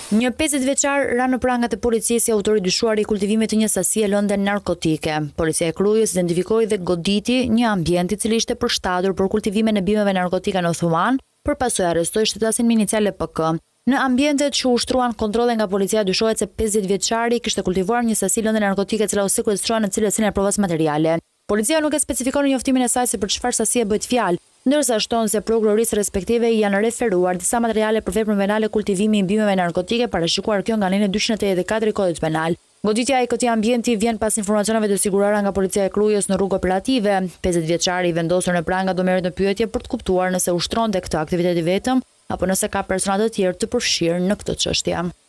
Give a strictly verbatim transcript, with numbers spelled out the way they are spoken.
Një pesëdhjetë vjeçar ra në prangat e policisë si autori dyshuar i kultivimit të një sasie lënde narkotike. Policia e Krujës identifikoi dhe goditi një ambient i cili ishte përshtatur për kultivimin e bimëve narkotike në Thuan, për pasojë arrestoi shtetasin me iniciale P K. Në ambientet që ushtruan kontrolle nga policia dyshohet se pesëdhjetë vjeçari kishte kultivuar një sasi lënde narkotike e cila u sekuestrua në cilën sin e provas materiale. Policia nuk e specifikon në njoftimin e saj se për çfarë sasie bëhet fjalë, ndërsa shton se prokurorisë respektive janë referuar disa materiale për veprën penale kultivimi i bimëve narkotike, parashikuar kjo nga anën dyqin e tetëdhjetë e katër i Kodit Penal. Goditja e këtij ambienti vjen pas informacioneve të siguruara nga policia e Krujës në rrugë operative. pesëdhjetë vjeçari i vendosur në pranga do merret në pyetje për të kuptuar nëse ushtronte këtë aktivitet i vetëm apo nëse ka persona të tjerë të përfshirë në këtë çështje.